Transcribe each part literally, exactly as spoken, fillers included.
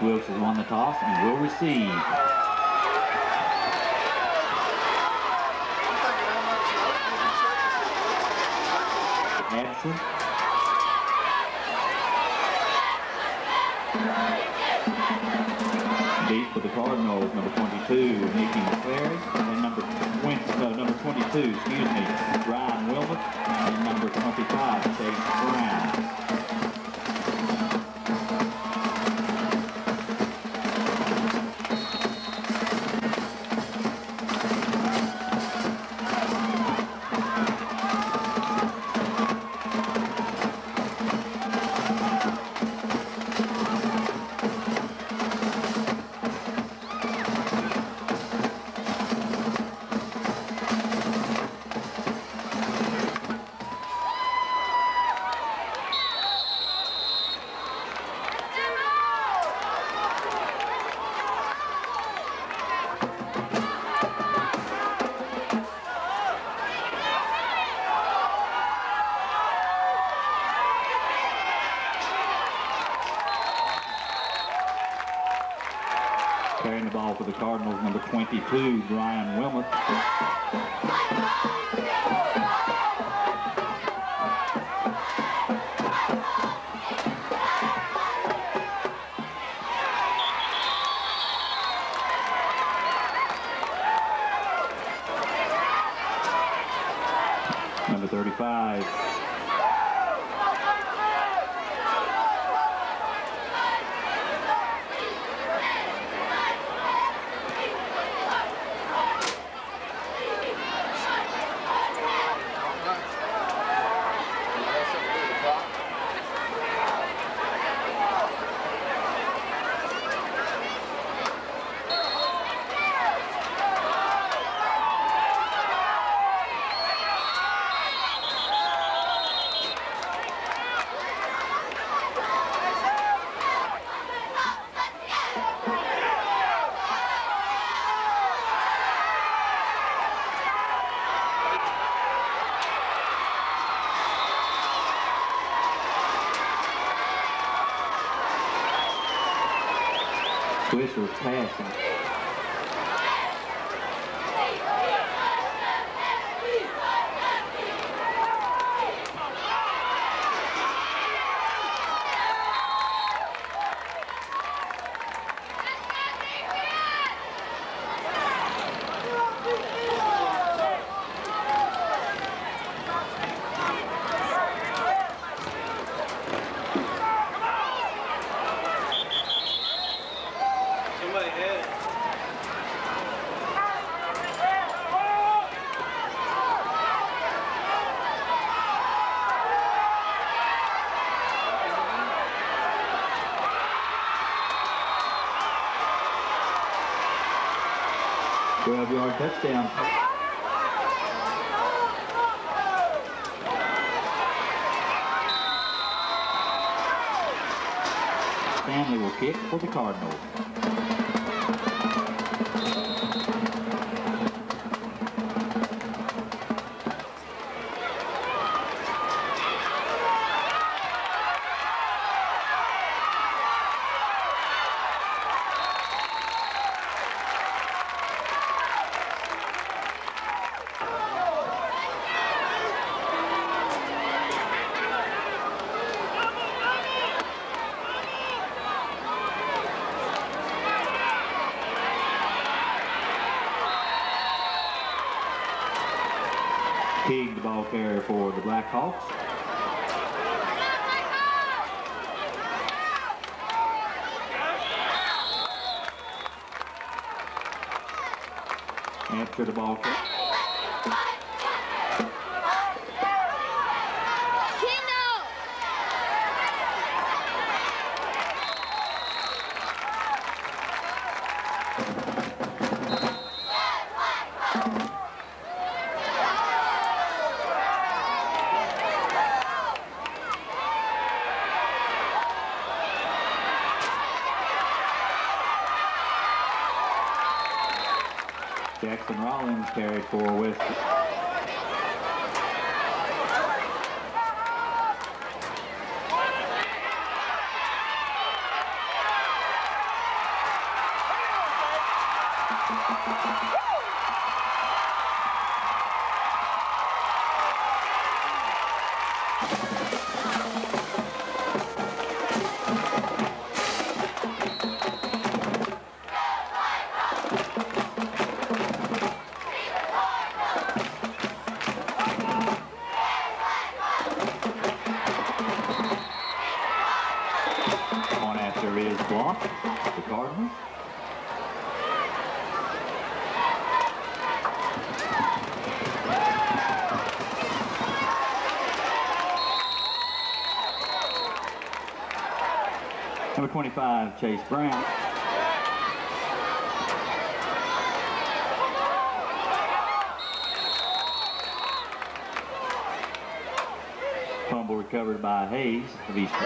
Wilkes has won the toss and will receive. Absent. Deep for the Cardinals, number twenty-two, Nikki McClary, and number twenty, uh, number twenty-two, excuse me, Ryan Wilmot, and number twenty-five, Chase Brown. Carrying the ball for the Cardinals, number twenty-two, Brian Wilmot. Number thirty-five. Whistle's passing. twelve-yard touchdown. Stanley will kick for the Cardinals. King, the ball carrier for the Blackhawks. After the ball carrier. Jackson Rollins carried for Wilkes. One after is blocked. The Cardinals. Number twenty-five, Chase Brown. Fumble recovered by Hayes of Eastern.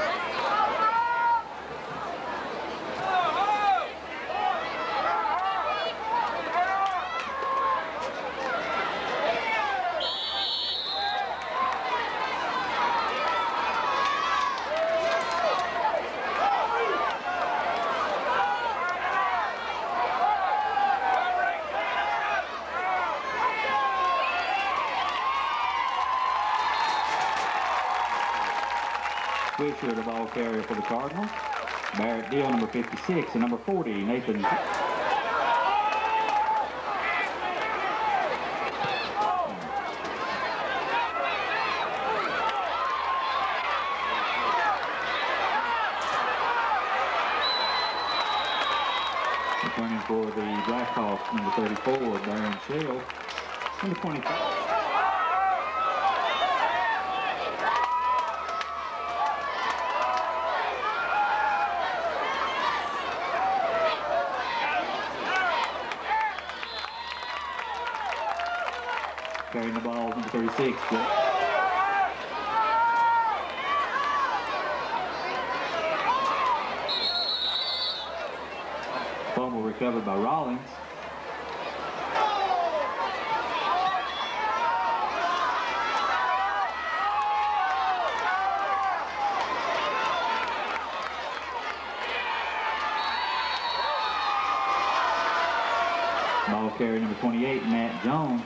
Swisher, the ball carrier for the Cardinals. Barrett Deal, number fifty-six, and number forty, Nathan. Returning for the Blackhawks, number thirty-four, Darren Shell. Number twenty-five. Carrying the ball, number thirty-six. Fumble recovered by Rollins. Ball carrier, number twenty-eight, Matt Jones.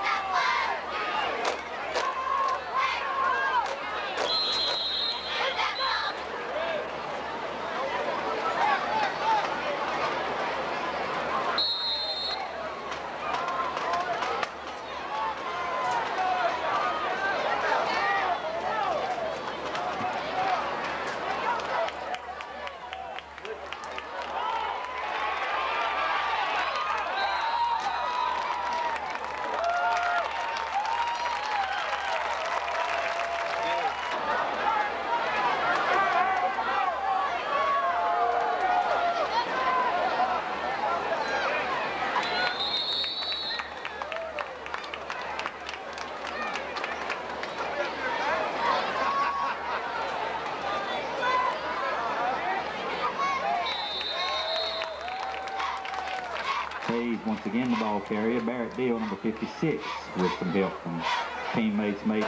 Hayes once again the ball carrier. Barrett Deal, number fifty-six, with some help from teammates made.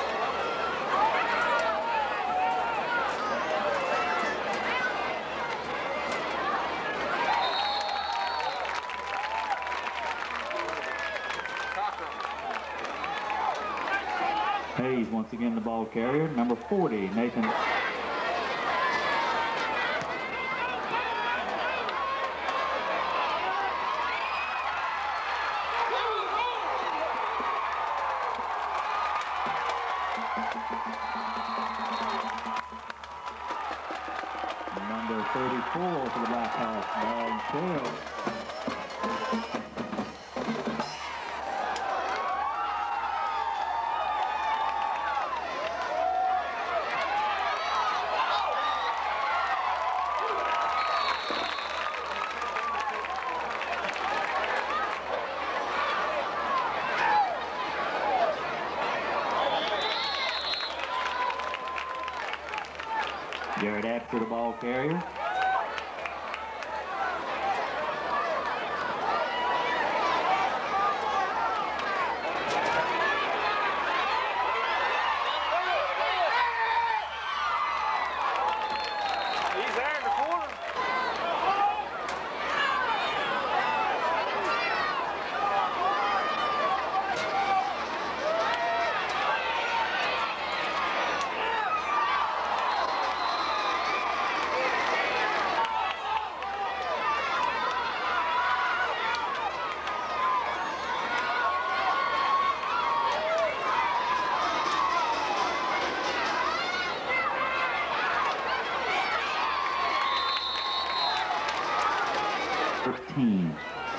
Hayes once again the ball carrier. Number forty, Nathan. Number thirty-four for the Blackhawks, Darren Shell. Garrett after the ball carrier. He's there in the corner. fourteen.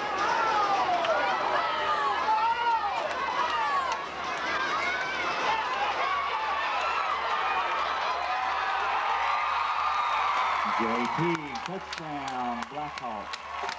J P, touchdown, Blackhawks.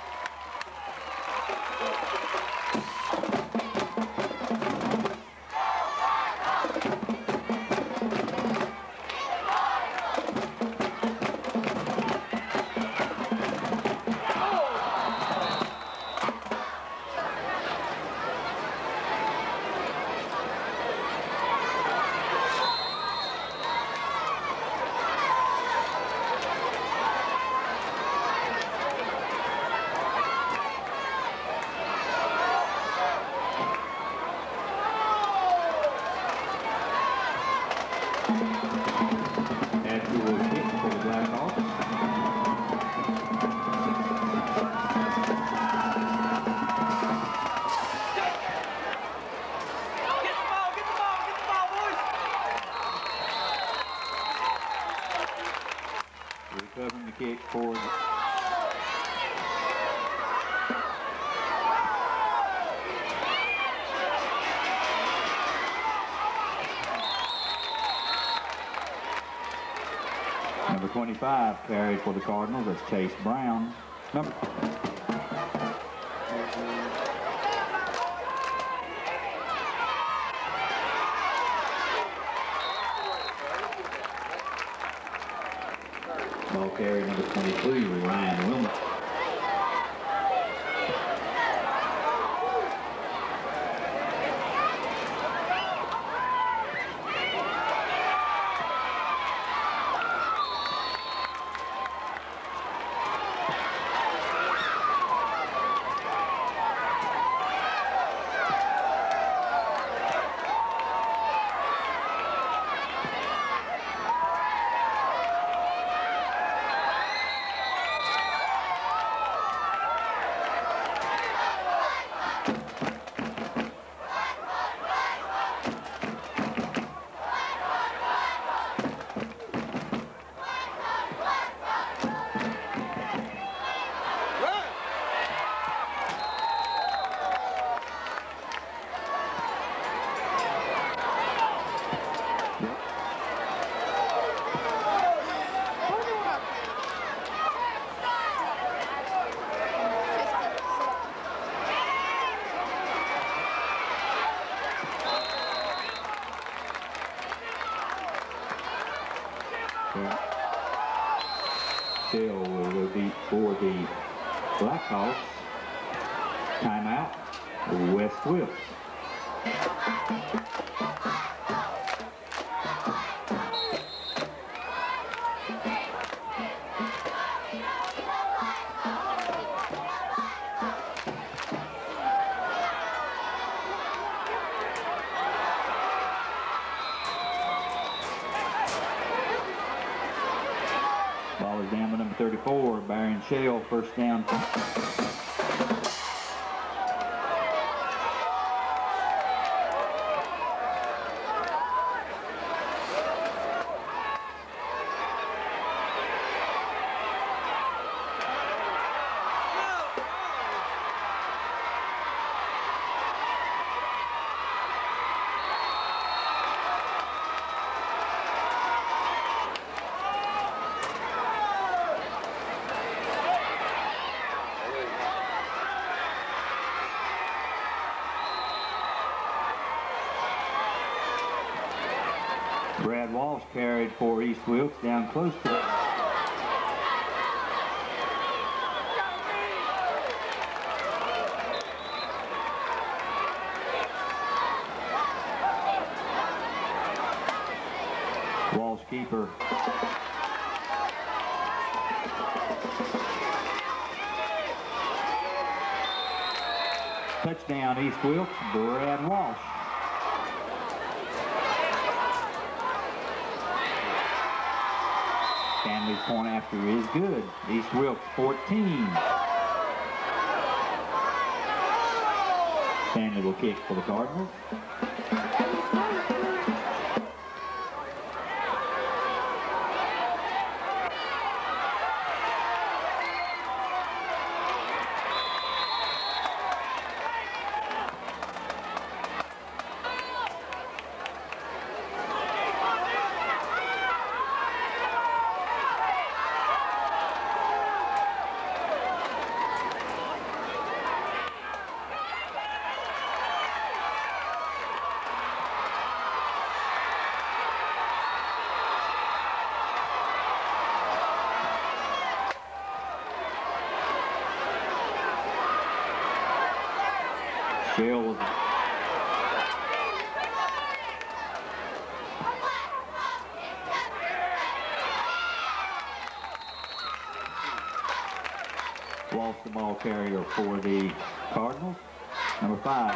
Recovering the kick for the number twenty-five carried for the Cardinals. That's Chase Brown. Number ball carried number twenty-three, Ryan Wilkes. Still will be for the Blackhawks. Timeout, West Wilkes. Ball is down by number thirty-four, Barry Shell, first down. Brad Walsh carried for East Wilkes down close to it. Walsh keeper. Touchdown East Wilkes, Brad Walsh. Stanley's point after is good. East Wilkes fourteen. Stanley will kick for the Cardinals. Bill Walsh, the ball carrier for the Cardinals. Number five.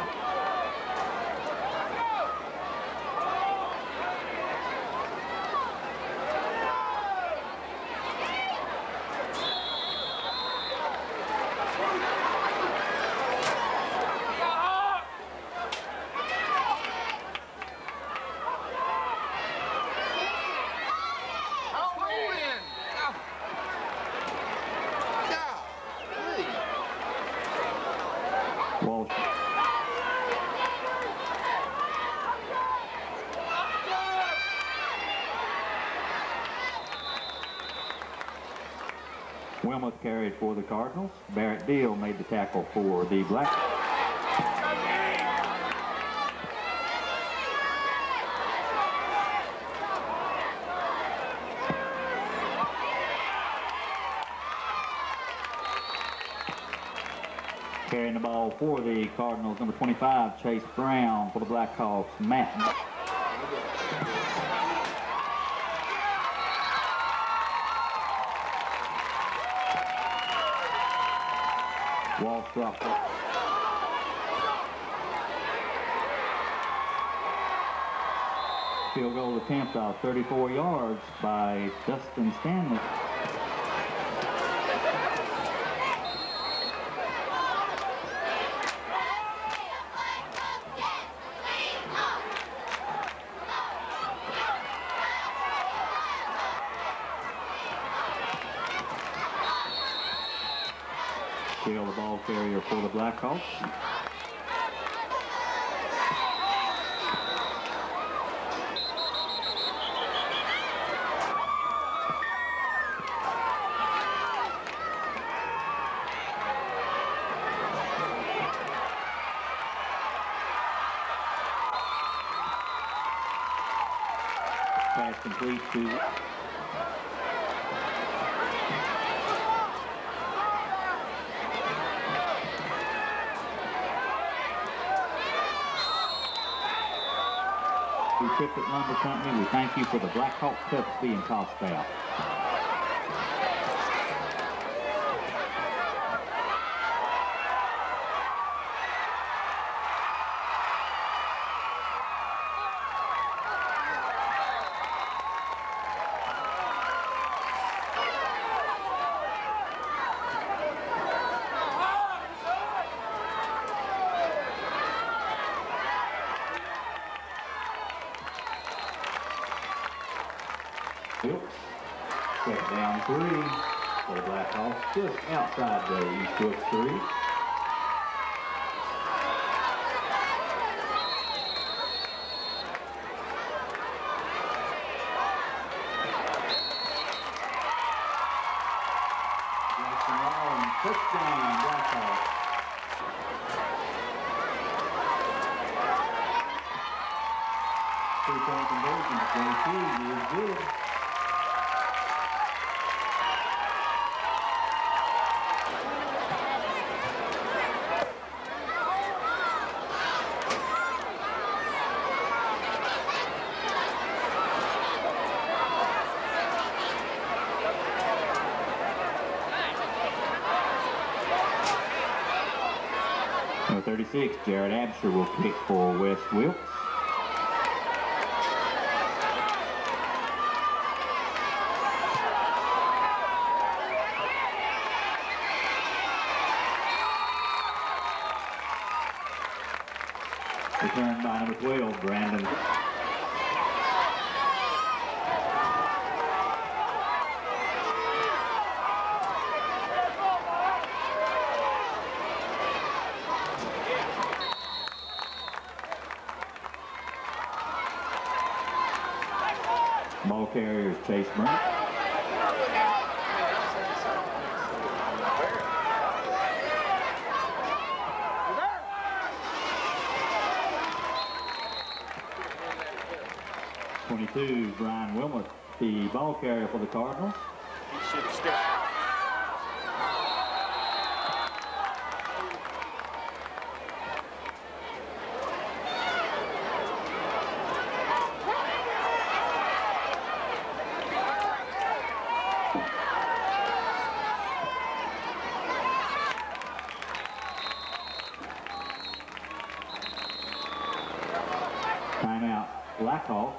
Walsh. Wilmot carried for the Cardinals. Barrett Deal made the tackle for the Black. Carrying the ball for the Cardinals, number twenty-five, Chase Brown. For the Blackhawks, Matt. Walsh dropped it. Field goal attempt of thirty-four yards by Dustin Stanley. Still the ball carrier for the Blackhawks. Pass complete to Tippett Lumber Company. We thank you for the Black Hawk Cups being tossed out. Wilkes, set down three for the Blackhawks, just outside the East Wilkes three. Jackson Long, touchdown, Blackhawks. Two-point conversion, J C is good. Number thirty-six, Jared Absher will kick for West Wilkes. Returned by number twelve, Brandon. Ball carriers Chase Brown. twenty-two, Brian Wilmot, the ball carrier for the Cardinals. He should have stepped. Blackhawks.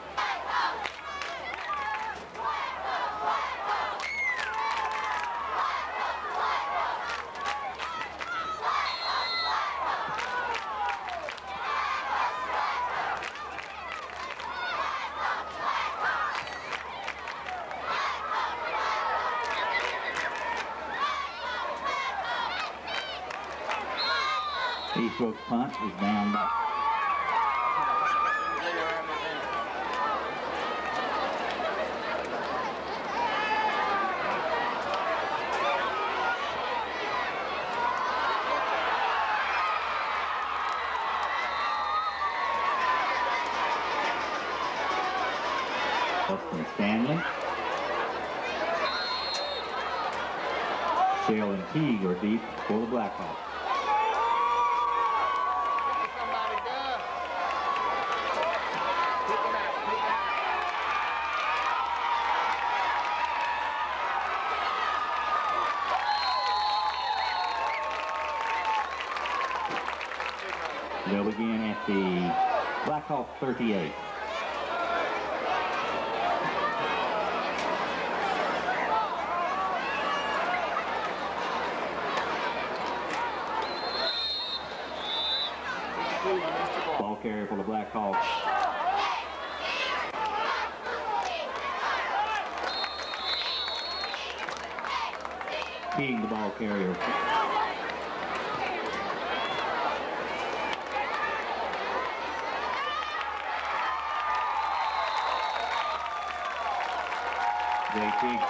Eastbrook's punt is down by Justin Stanley. Shell and Teague are deep for the Blackhawks. They'll begin at the Blackhawks thirty-eight. Ball carrier for the Blackhawks. King, the ball carrier. J T.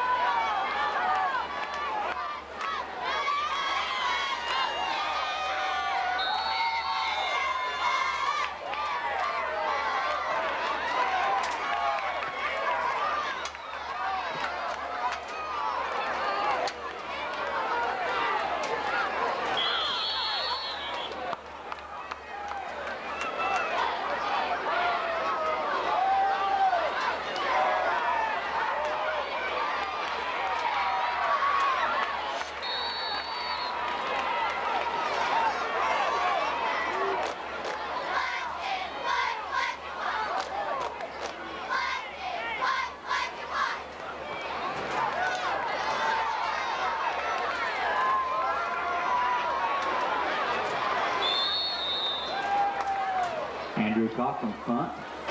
Andrew Cochran's punt.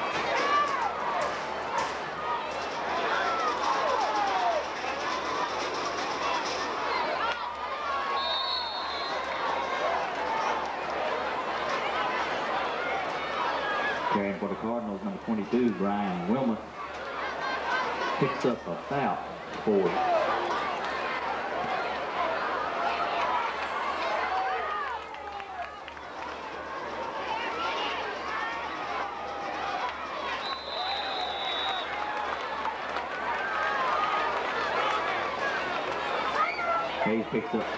Carrying for the Cardinals, number twenty-two, Brian Wilmot, picks up about four. Hayes picks up.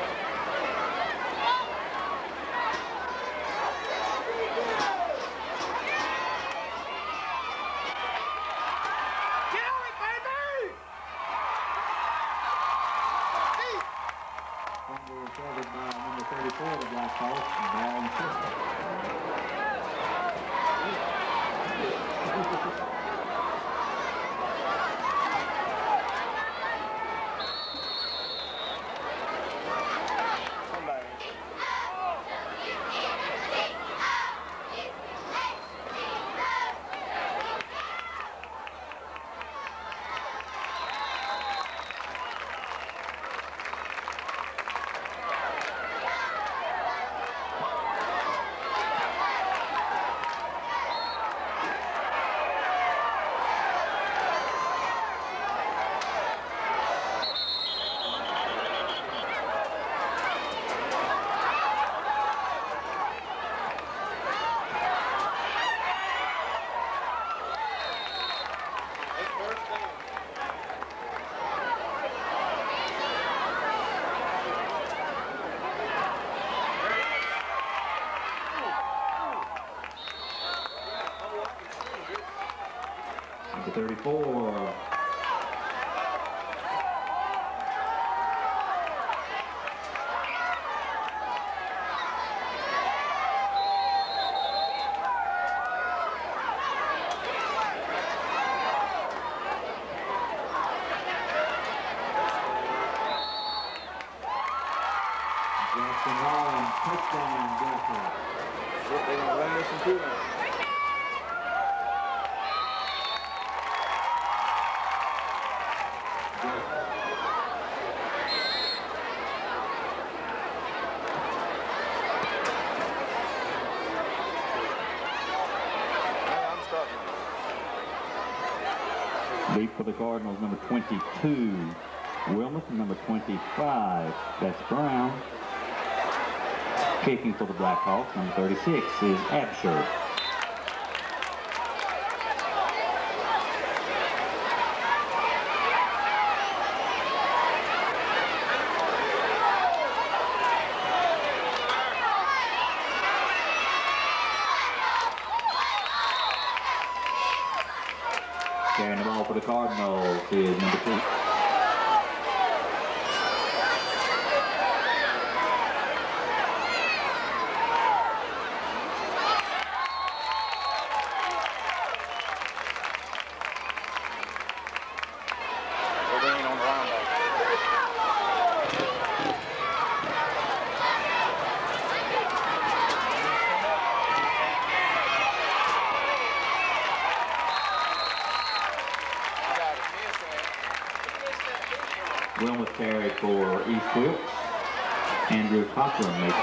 Fumble recovered by number thirty-four of the Blackhawks, and ball in Number thirty-four. Jackson Rollins, touchdown, Jackie. Yep, they're going to run this into them. Lead for the Cardinals, number twenty-two, Wilkes, and number twenty-five, that's Brown. Kicking for the Blackhawks, number thirty-six, is Absher. Carrying the ball for the Cardinals is number two. Wilkes carry for East Wilkes. Andrew Cochran makes it.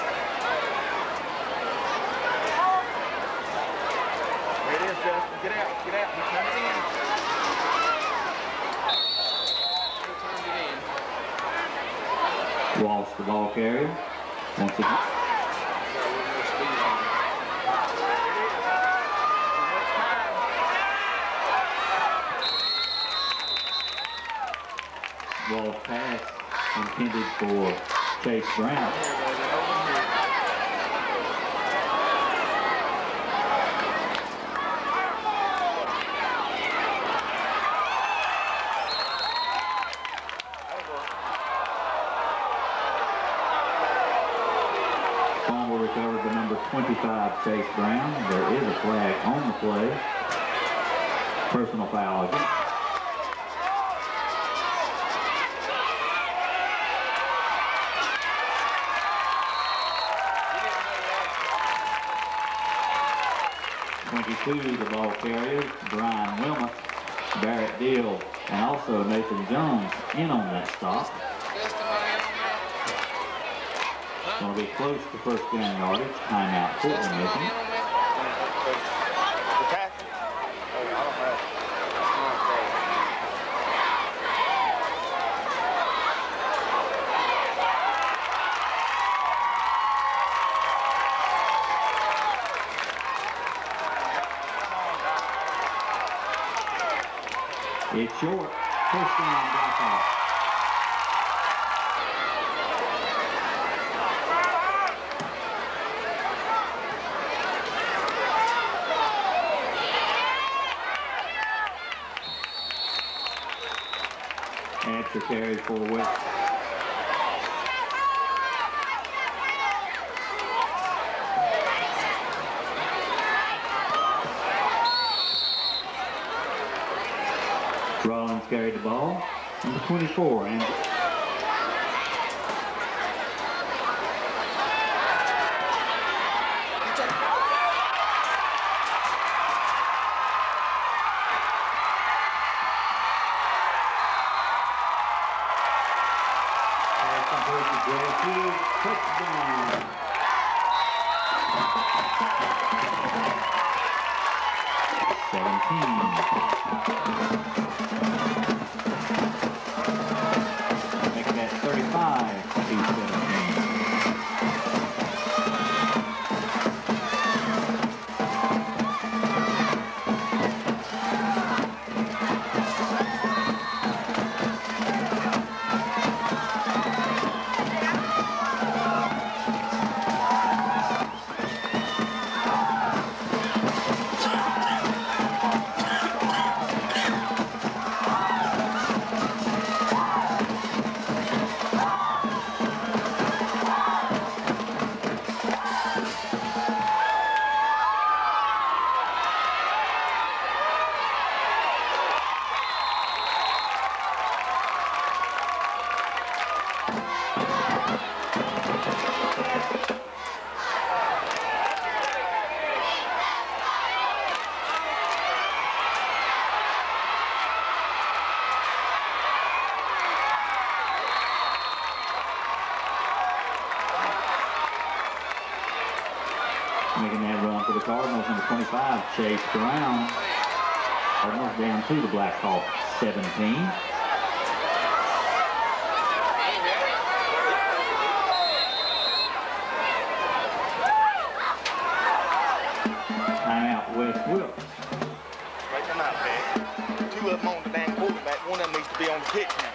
There it is, Justin. Get out, get out. He turned it in. He turned it in. Walsh, the ball carrier. Once again. Ball pass intended for Chase Brown. Fumble recovered by number twenty-five, Chase Brown. There is a flag on the play. Personal foul again. twenty-two, the ball carrier, Brian Wilmot, Barrett Deal, and also Nathan Jones in on that stop. Going to be close to first down yardage. Timeout, Portland making. It's short. First down, Blackhawks. Answer carry for West. Rollins carried the ball. Number twenty-four, and touchdown. seventeen. Making that run for the Cardinals, number twenty-five, Chase Brown. Cardinals down to the Blackhawks, seventeen. Timeout, West Wilkes. Straighten them out, man. Two of them on the dang quarterback. One of them needs to be on the pitch now.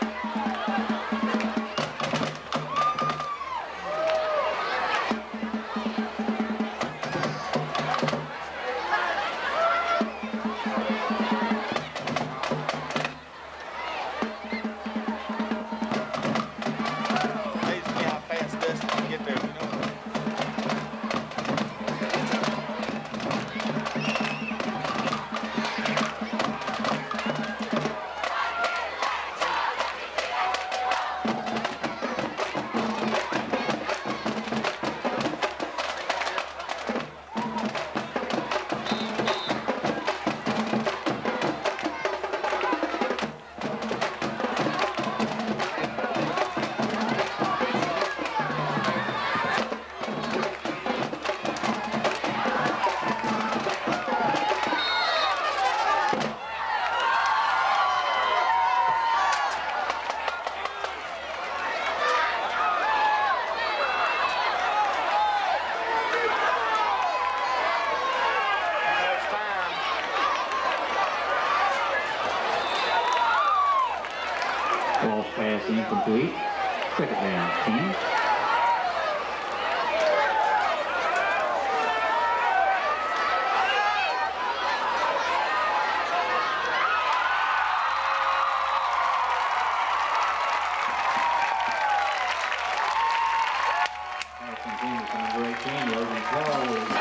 Ball pass incomplete. Second down, ten. Pass continues to number eighteen, Logan Close.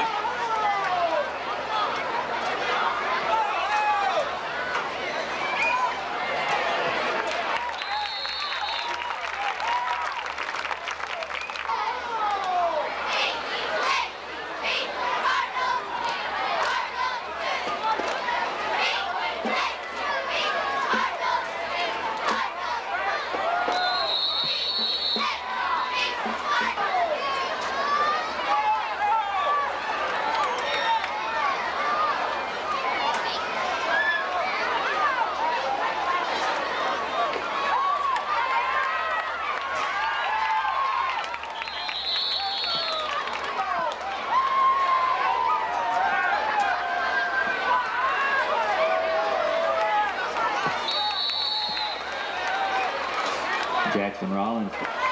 Jackson Rollins.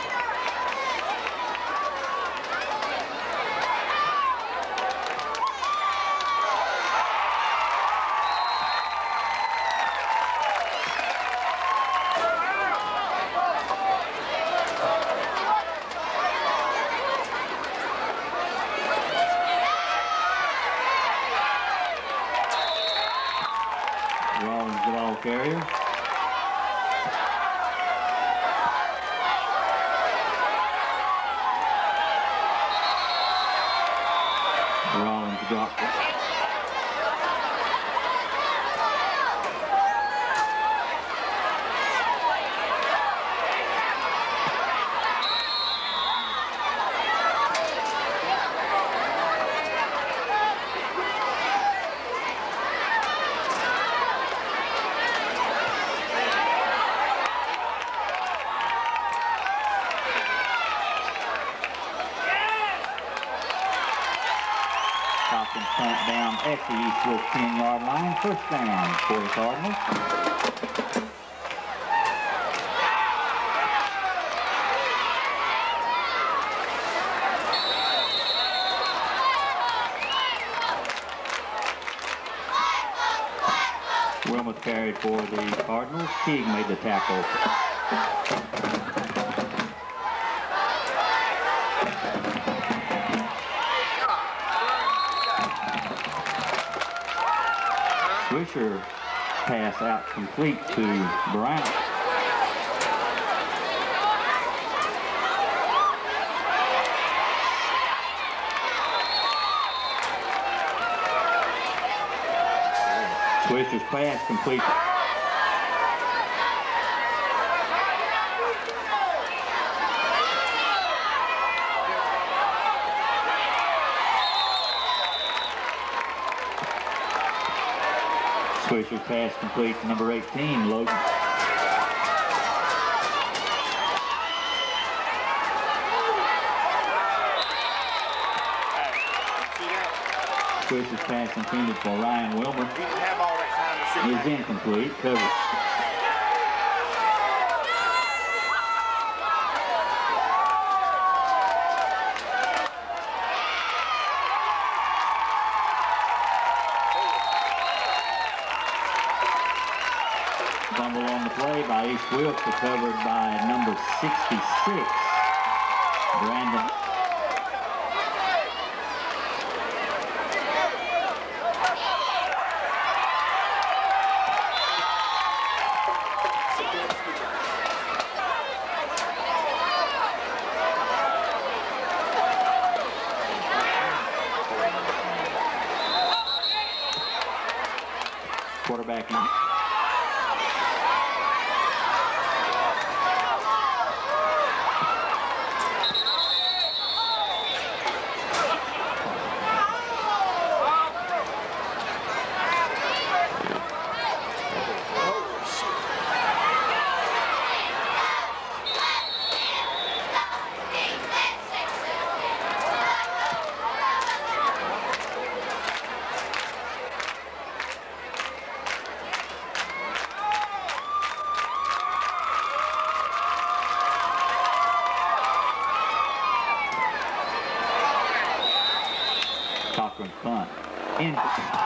Rollins, the ball carrier. Rollins dropped it. Hopkins punt down at the Eastwood ten-yard line. First down for the Cardinals. Wilmot carried for the Cardinals. Teague made the tackle. Swisher pass out complete to Brown. Swisher's pass complete. Swisher's pass complete to number eighteen, Logan. Swisher's pass intended for Ryan Wilmer He didn't have all that time to sit is incomplete. Covered. Fumble on the play by Ace Wilkes, recovered by number sixty-six, Brandon. Quarterback in. Cochran punt. In.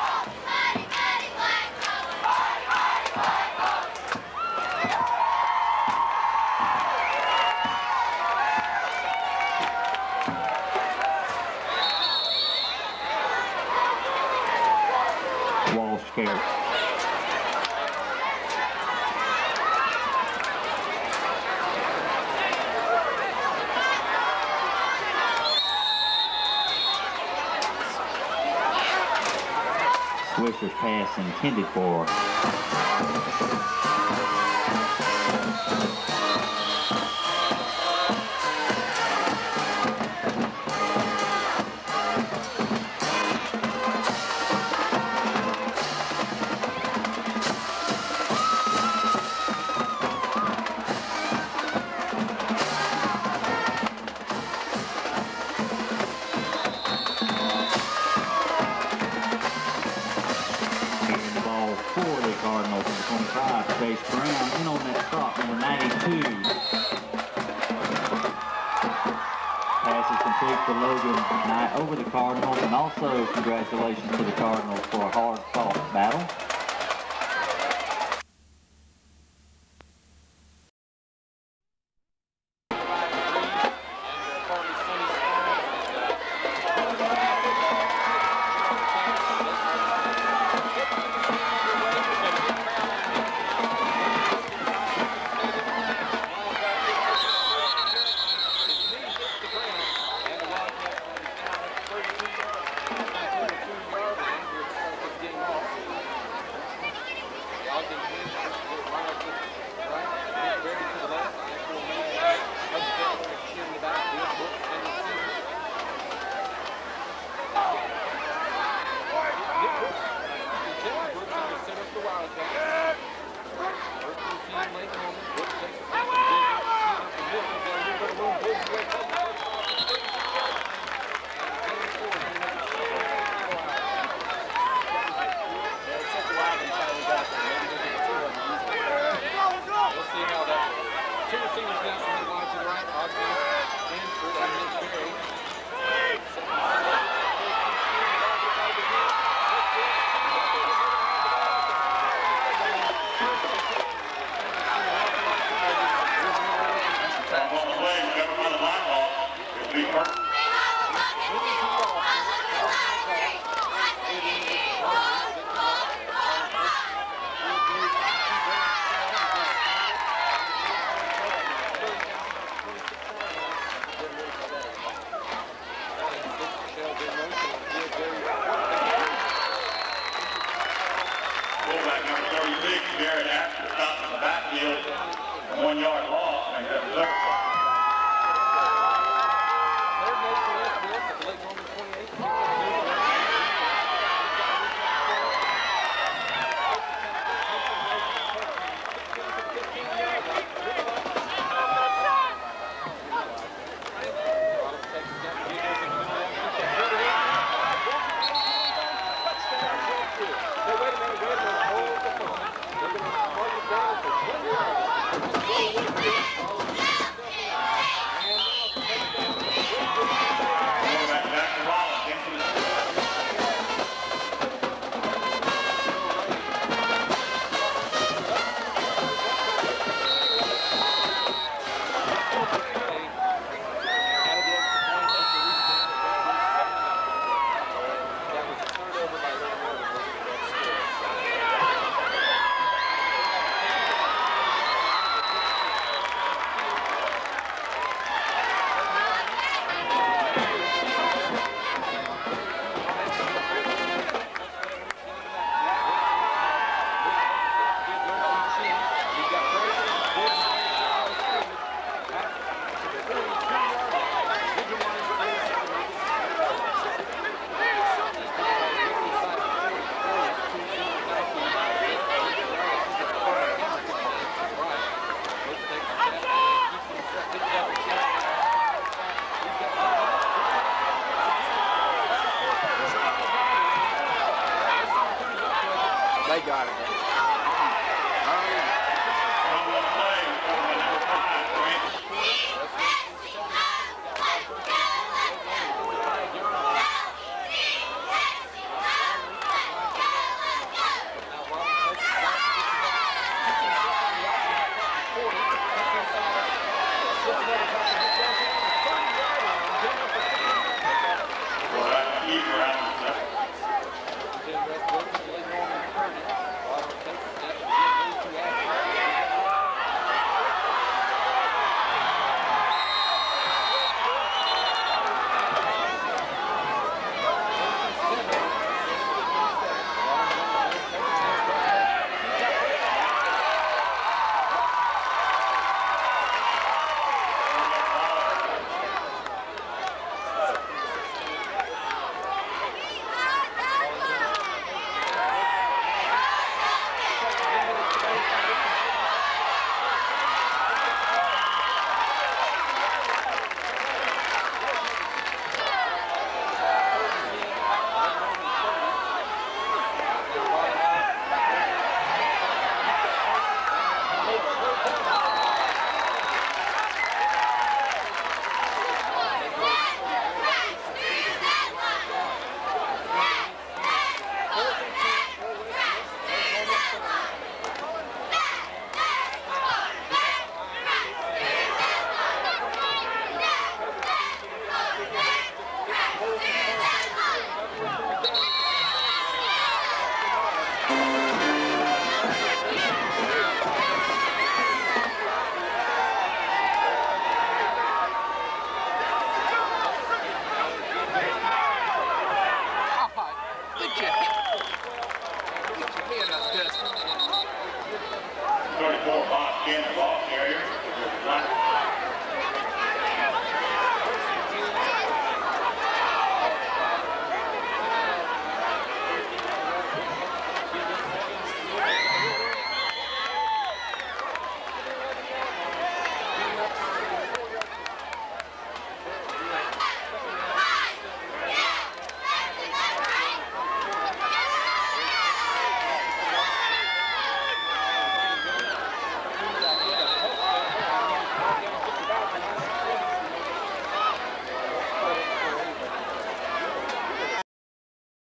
Walsh carries. Swisher's pass intended for for the Cardinals, number twenty-five, Chase Brown, in on that stop, number ninety-two. Pass is complete to Logan Knight over the Cardinals, and also congratulations to the Cardinals for a hard-fought battle. One yard loss. got it.